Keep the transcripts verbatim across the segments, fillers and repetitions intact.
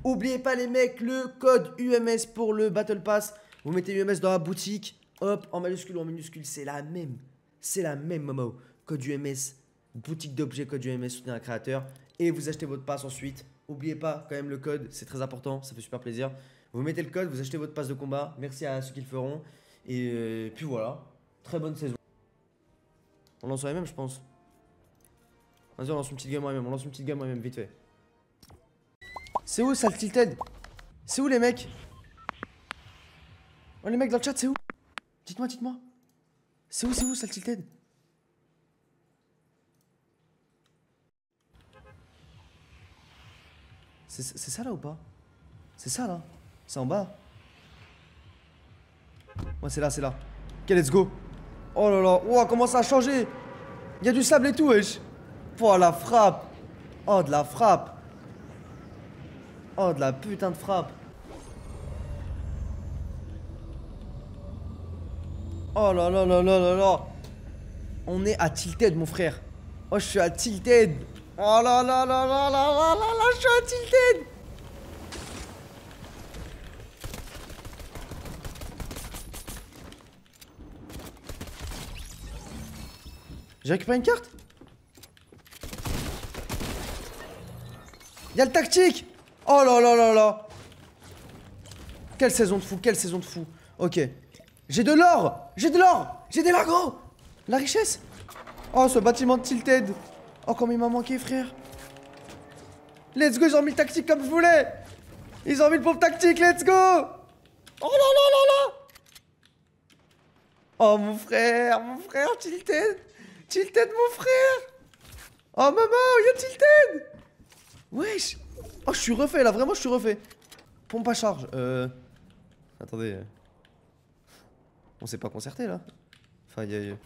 Oubliez pas les mecs, le code U M S pour le Battle Pass. Vous mettez U M S dans la boutique. Hop, en majuscule ou en minuscule, c'est la même. C'est la même, Momo. Code U M S, boutique d'objets, code U M S, soutenir un créateur. Et vous achetez votre pass ensuite. Oubliez pas quand même le code, c'est très important, ça fait super plaisir. Vous mettez le code, vous achetez votre pass de combat. Merci à ceux qui le feront. Et euh, puis voilà, très bonne saison. On lance en M M, je pense. Vas-y, on lance une petite game en M M, on lance une petite game en M M, vite fait. C'est où ça le tilted? C'est où les mecs? Oh les mecs dans le chat, c'est où? Dites-moi, dites-moi. C'est où, c'est où ça le tilted? C'est ça là ou pas? C'est ça là? C'est en bas? Ouais, c'est là, c'est là. Ok, let's go. Oh là là, oh, comment ça a changé? Il y a du sable et tout, wesh. Oh, la frappe. Oh, de la frappe. Oh, de la putain de frappe. Oh là là là là là là. On est à tilted, mon frère. Oh, je suis à tilted. Oh là là là là là là là là, je suis à tilted. J'ai récupéré une carte. Y'a le tactique. Oh là là là là. Quelle saison de fou, quelle saison de fou. Ok. J'ai de l'or. J'ai de l'or. J'ai des lagos. La richesse. Oh, ce bâtiment de tilted. Oh, comme il m'a manqué, frère. Let's go, ils ont mis le tactique comme je voulais. Ils ont mis le pauvre tactique, let's go. Oh là là là là. Oh, mon frère, mon frère, tilted. Tilted, mon frère. Oh, maman, il y a tilted. Wesh. Oh, je suis refait, là, vraiment, je suis refait. Pompe à charge. Euh... Attendez. On s'est pas concerté, là. Enfin, il y a...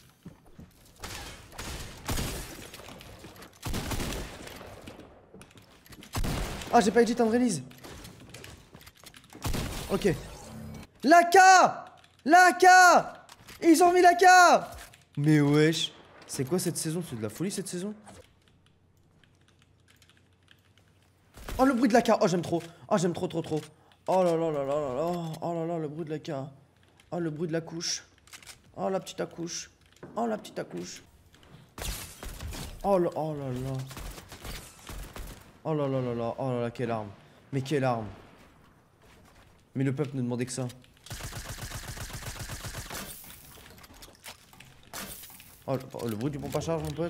Ah, j'ai pas edit en release. Ok. L'A K. L'A K. Ils ont mis l'A K. Mais wesh. C'est quoi cette saison? C'est de la folie cette saison. Oh, le bruit de l'A K. Oh, j'aime trop. Oh, j'aime trop, trop, trop. Oh là là là là là là. Oh là là, le bruit de l'A K. Oh, le bruit de la couche. Oh, la petite accouche. Oh, la petite accouche. Oh là, oh là là. Oh là là là là, oh là là, quelle arme. Mais quelle arme. Mais le peuple ne demandait que ça. Oh, le, oh, le bruit du pompe à charge, mon pote.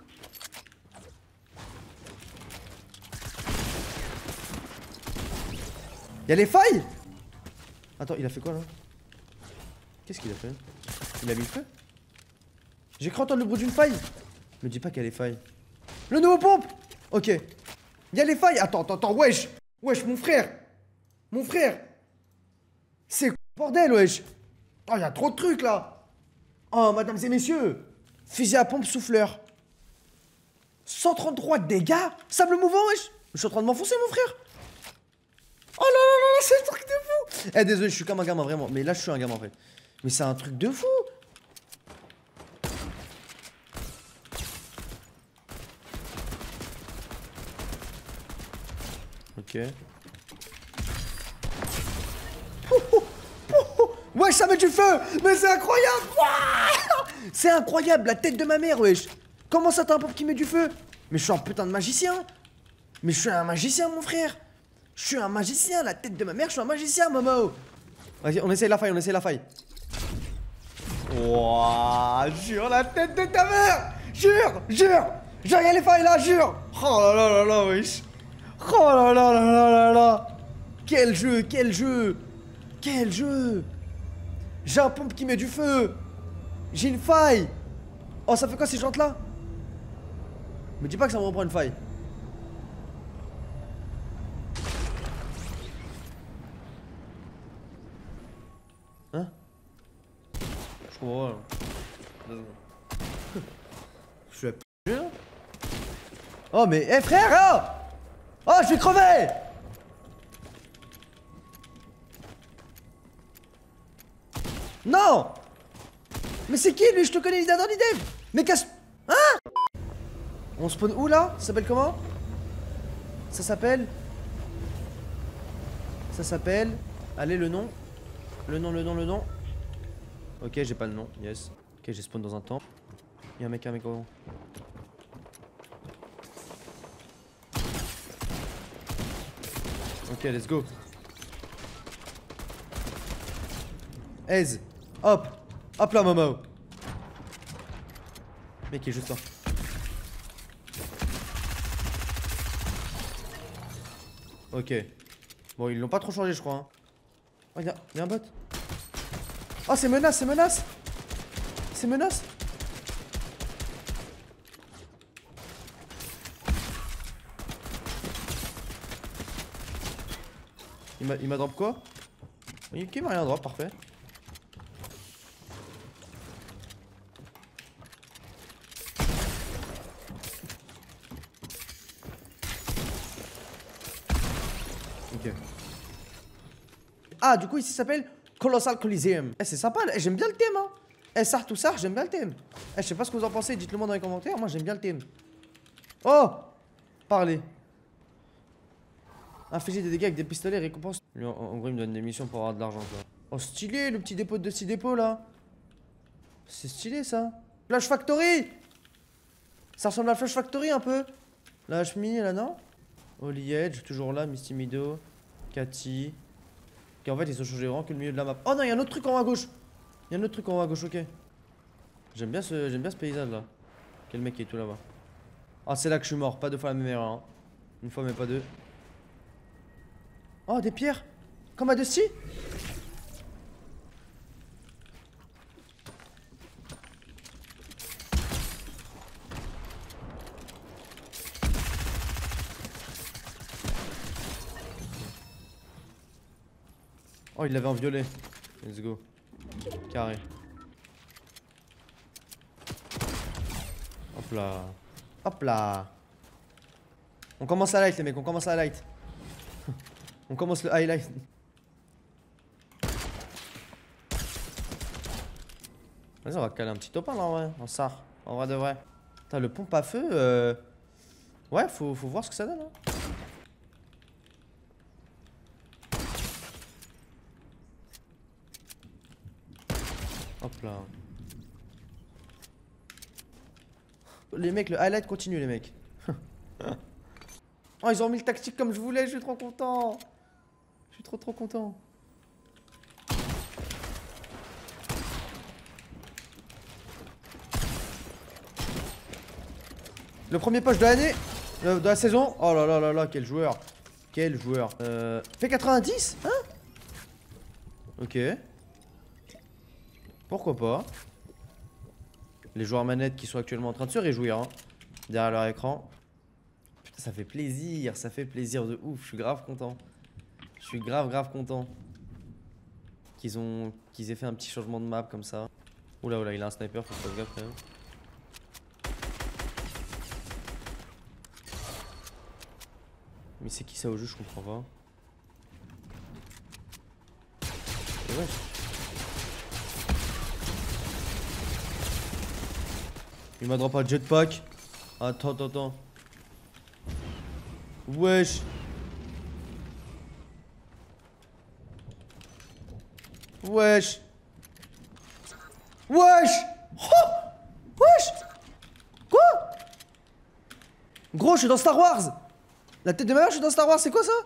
Y'a les failles. Attends, il a fait quoi là? Qu'est-ce qu'il a fait? Il a mis le feu? J'ai cru entendre le bruit d'une faille. Me dis pas qu'il y a les failles. Le nouveau pompe. Ok. Y'a les failles. Attends, attends, attends, wesh. Wesh, mon frère. Mon frère. C'est bordel, wesh. Oh, y'a trop de trucs là. Oh, mesdames et messieurs. Fusil à pompe souffleur. cent trente-trois dégâts. Sable mouvant, wesh. Je suis en train de m'enfoncer, mon frère. Oh là là là là, c'est un truc de fou. Eh, désolé, je suis comme un gamin, vraiment. Mais là, je suis un gamin, en fait. Mais c'est un truc de fou. Ok. Oh, oh, oh, oh. Wesh, ça met du feu. Mais c'est incroyable. C'est incroyable, la tête de ma mère, wesh. Comment ça, t'as un pompe qui met du feu? Mais je suis un putain de magicien. Mais je suis un magicien, mon frère. Je suis un magicien, la tête de ma mère, je suis un magicien, Momo. Vas-y, on essaye la faille, on essaye la faille. Wouah, jure la tête de ta mère. Jure, jure. Jure, y'a les failles là, jure. Oh là là là là, wesh. Oh là là là là là là. Quel jeu, quel jeu. Quel jeu. J'ai un pompe qui met du feu. J'ai une faille. Oh, ça fait quoi ces jantes là? Me dis pas que ça me reprend une faille. Hein? Je comprends pas. Je suis à p***. Oh mais, hé hey, frère, oh, oh, je vais crever. Non. Mais c'est qui lui? Je te connais, il est dans l'idée. Mais casse... Hein? On spawn où là? Ça s'appelle comment? Ça s'appelle... Ça s'appelle... Allez, le nom. Le nom, le nom, le nom. Ok, j'ai pas le nom. Yes. Ok, j'ai spawn dans un temple. Il y a un mec, un mec. Oh. Ok, let's go. Aise. Hop. Hop là, Momo. Mec, il est juste là. Ok. Bon, ils l'ont pas trop changé, je crois. Hein. Oh, y'a y a un bot. Oh, c'est menace, c'est menace. C'est menace. Il m'a il m'a drop quoi? Ok, il m'a rien drop, parfait. Ok. Ah, du coup, ici ça s'appelle Colossal Coliseum. Eh, c'est sympa, eh, j'aime bien le thème, hein. Eh, Sartre tout ça, j'aime bien le thème. Eh, je sais pas ce que vous en pensez, dites-le moi dans les commentaires. Moi, j'aime bien le thème. Oh! Parlez. Infliger des dégâts avec des pistolets récompense. Lui, en, en gros, il me donne des missions pour avoir de l'argent, quoi. Oh, stylé, le petit dépôt de six dépôts, là. C'est stylé, ça. Flash Factory! Ça ressemble à Flash Factory, un peu. La H M I, là, non? Holy Edge, toujours là. Misty Meadow. Cathy. Et en fait, ils ont changé vraiment que le milieu de la map. Oh non, il y a un autre truc en haut à gauche. Il y a un autre truc en haut à gauche, ok. J'aime bien ce, j'aime bien ce paysage, là. Quel mec qui est tout là-bas. Ah, c'est là que je suis mort. Pas deux fois la même erreur, hein. Une fois, mais pas deux. Oh, des pierres. Comme à Dusty. Oh, il l'avait en violet. Let's go. Carré. Hop là. Hop là. On commence la light, les mecs. On commence la light. On commence le highlight. Vas-y, on va caler un petit top un là en vrai. En sar. En vrai de vrai. Putain, le pompe à feu. Euh... Ouais, faut, faut voir ce que ça donne. Hein. Hop là. Les mecs, le highlight continue, les mecs. Oh, ils ont mis le tactique comme je voulais, je suis trop content. Je suis trop trop content. Le premier push de l'année, euh, de la saison. Oh là là là là, quel joueur. Quel joueur. Euh, P quatre-vingt-dix, hein? Ok. Pourquoi pas. Les joueurs manettes qui sont actuellement en train de se réjouir, hein, derrière leur écran. Putain, ça fait plaisir, ça fait plaisir de ouf. Je suis grave content. Je suis grave grave content. Qu'ils ont, qu'ils aient fait un petit changement de map comme ça. Oula oula, il a un sniper, faut que je fasse gaffe quand même. Mais c'est qui ça au jeu, je comprends pas. Et ouais. Il m'a drop un jetpack. Attends, attends, attends. Wesh. Wesh. Wesh. Oh. Wesh. Quoi? Gros, je suis dans Star Wars. La tête de ma mère, je suis dans Star Wars, c'est quoi ça?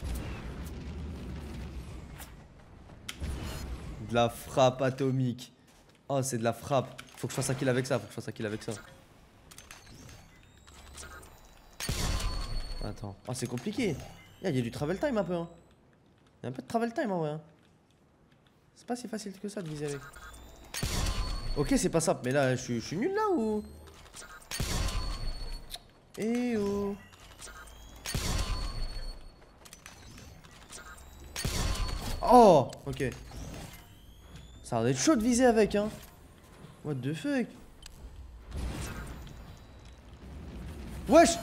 De la frappe atomique. Oh, c'est de la frappe. Faut que je fasse un kill avec ça, faut que je fasse un kill avec ça. Attends. Oh, c'est compliqué. Il y a du travel time un peu. Hein. Il y a un peu de travel time en vrai. Hein. C'est pas si facile que ça de viser avec. Ok, c'est pas ça. Mais là, je suis nul là ou. Eh oh. Oh, ok. Ça a l'air d'être chaud de viser avec, hein. What the fuck? Wesh.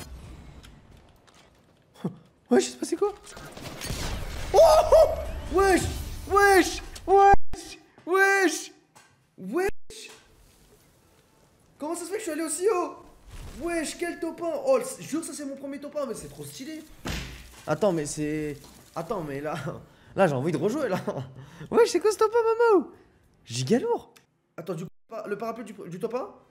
Wesh, c'est passé quoi? Oh, oh. Wesh. Wesh. Wesh. Wesh. Wesh. Comment ça se fait que je suis allé aussi haut? Wesh, quel top un. Oh, je jure que ça c'est mon premier top un, mais c'est trop stylé. Attends, mais c'est... Attends, mais là... Là, j'ai envie de rejouer, là. Ouais, c'est quoi ce top un, Momo? Giga lourd. Attends, du coup, le parapluie du, du top un.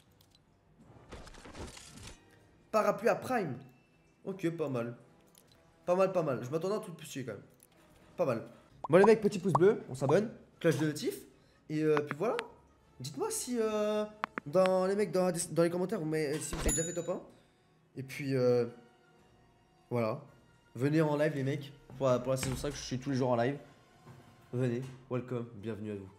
Parapluie à Prime. Ok, pas mal. Pas mal, pas mal. Je m'attendais à un truc plus chier, quand même. Pas mal. Bon, les mecs, petit pouce bleu, on s'abonne. Cloche de notif. Et euh, puis voilà. Dites-moi si... Euh, dans les mecs, dans, dans les commentaires, mais si vous avez déjà fait top un. Et puis... Euh, voilà. Venez en live, les mecs. Pour la, pour la saison cinq, je suis tous les jours en live. Venez, welcome, bienvenue à vous.